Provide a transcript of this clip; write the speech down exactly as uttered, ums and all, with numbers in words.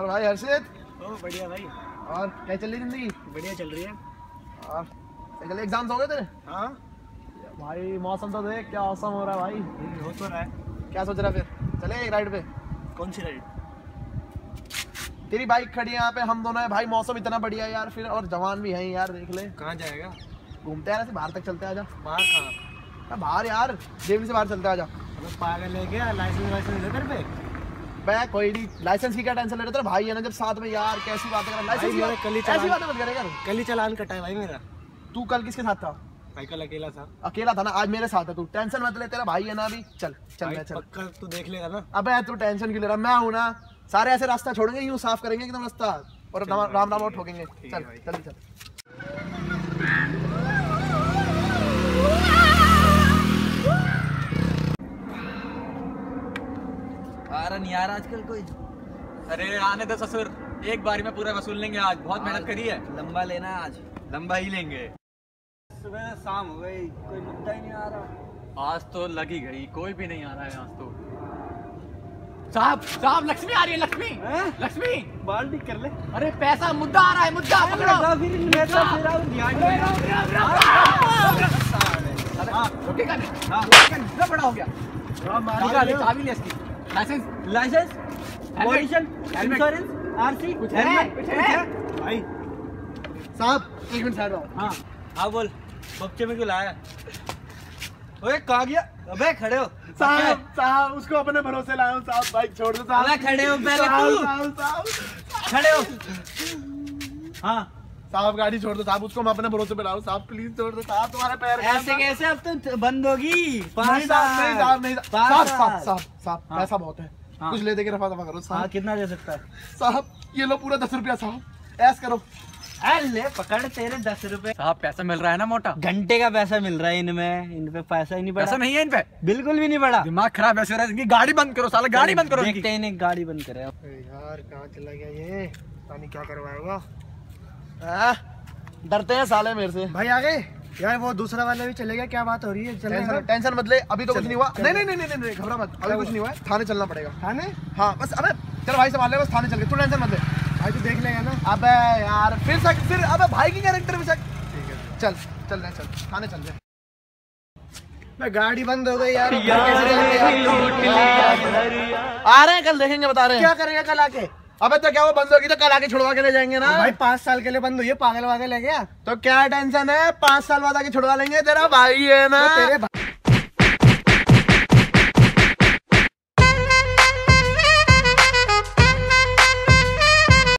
भाई हर्षित। ओ बढ़िया भाई। और क्या चल रही जिंदगी? बढ़िया चल रही है। और चल एग्जाम्स हो गए तेरे? हाँ भाई मौसम तो देख क्या औसम हो रहा है भाई। हो तो रहा है। क्या सोच रहा फिर चले एक राइड पे? कौन सी राइड? तेरी बाइक खड़ी है यहाँ पे, हम दोनों है भाई, मौसम इतना बढ़िया है यार, फिर और जवान भी है यार, देख ले। कहाँ जाएगा? घूमते हैं ऐसे बाहर तक चलते आजा। बाहर कहाँ? बाहर यार जेबी से बाहर चलते आजा। अबे पागल है क्या? लाइसेंस वाइसेंस है तेरे पे? मैं कोई नहीं, लाइसेंस की क्या टेंशन ले रहे थे भाई, है ना जब साथ में यार, कैसी बातें कर रहा है लाइसेंस की बात, कल ही ऐसी बातें मत करेगा। कल ही चालान कटा है भाई मेरा। तू कल किसके साथ था? भाई कल अकेला था। अकेला था ना, आज मेरे साथ है, तू टेंशन मत ले, तेरा भाई है ना अभी। चल चल मैं चल। पक्का तू देख लेगा ना? अबे तू टेंशन क्यों ले रहा, मैं हूं ना, सारे ऐसे रास्ता छोड़ेंगे, यूं साफ करेंगे एकदम रास्ता, और राम राम और ठोकेंगे। चल जल्दी चल। आ रहा नहीं यार आजकल कोई। अरे आने दो ससुर, एक बारी में पूरा वसूल लेंगे, आज बहुत मेहनत करी है। लंबा लेना है आज, लंबा ही लेंगे। सुबह शाम हो गई, कोई मुद्दा ही नहीं आ रहा। आज तो लगी गई, कोई भी नहीं आ रहा है आज तो। साहब साहब लक्ष्मी आ रही है, लक्ष्मी लक्ष्मी बाल ठीक कर ले। अरे पैसा मुद्दा आ रहा है, मुद्दा पकड़ो। रुकेगा नहीं, इतना बड़ा हो गया। चाबी ले इसकी, licence licence, pollution, insurance, RC, कुछ है कुछ है भाई। साहब एक मिनट साइड आओ। हाँ हाँ बोल, बच्चे में क्यों लाया? ओए कहाँ गया? अबे खड़े हो साहब साहब उसको अपने भरोसे लाया हूं साहब, बाइक छोड़ दो साहब। अबे खड़े हो पहले तू। साहब साहब खड़े हो। हाँ साहब गाड़ी छोड़ दो साहब, उसको मैं अपने भरोसे पे लाऊं साहब, प्लीज छोड़ दो साहब, तुम्हारे पैर ऐसे कैसे? अब तो बंद होगी। नहीं साहब नहीं साहब नहीं साहब साहब साहब साहब पैसा बहुत है, कुछ ले दे के रफा दफा करो हाँ साहब। कितना दे सकता है? साहब ये लो पूरा दस रुपया साहब, ऐस करो। ले पकड़ तेरे दस रुपए। साहब पैसा मिल रहा है ना मोटा, घंटे का पैसा मिल रहा है इनमें, इन पे पैसा ही नहीं पड़ा। पैसा नहीं है इन पे, बिल्कुल भी नहीं पड़ा। दिमाग खराब ऐसे हो रहा है इनकी। गाड़ी बंद करो साला, गाड़ी बंद करो इनकी। देखते हैं इन्हें गाड़ी बंद करे। यार कहाँ चला गया ये, पता नहीं क्या करवाएगा। डरते हैं साले मेरे से। भाई आ गए यार, वो दूसरा वाला भी चलेगा। क्या बात हो रही है? टेंशन टेंशन मत ले, अभी तो कुछ नहीं हुआ। नहीं नहीं नहीं नहीं नहीं घबरा मत, अभी कुछ नहीं हुआ है, थाने चलना पड़ेगा। थाने? हाँ बस, अबे चल भाई संभाल ले, बस थाने चल के, तू टेंशन मत ले। भाई तू देख लेगा ना? अबे यार फिर शक, फिर अबे भाई की कैरेक्टर में शक। ठीक है चल चल रहे चल थाने चल रहे। मैं गाड़ी बंद हो गई यार। आ रहे हैं कल देखेंगे, बता रहे हैं क्या करेगा कल आके? अबे तो क्या वो बंद होगी तो कल आके छुड़वा के ले जाएंगे ना भाई पाँच साल के लिए बंद हुई है, पागल वागल है क्या? तो क्या टेंशन है, पाँच साल बाद आके छुड़वा लेंगे, तेरा भाई है ना। तेरे